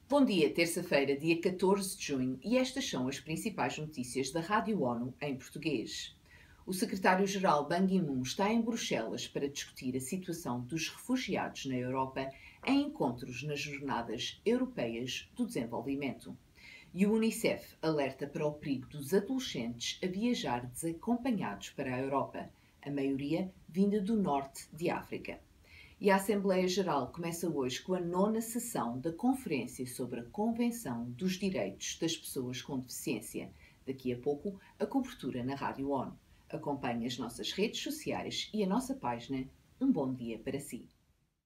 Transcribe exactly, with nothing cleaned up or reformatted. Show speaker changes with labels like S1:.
S1: Bom dia, terça-feira, dia catorze de junho, e estas são as principais notícias da Rádio ONU em português. O secretário-geral Ban Ki-moon está em Bruxelas para discutir a situação dos refugiados na Europa em encontros nas Jornadas Europeias do Desenvolvimento. E o Unicef alerta para o perigo dos adolescentes a viajar desacompanhados para a Europa, a maioria vinda do norte de África. E a Assembleia Geral começa hoje com a nona sessão da Conferência sobre a Convenção dos Direitos das Pessoas com Deficiência. Daqui a pouco, a cobertura na Rádio ONU. Acompanhe as nossas redes sociais e a nossa página. Um bom dia para si.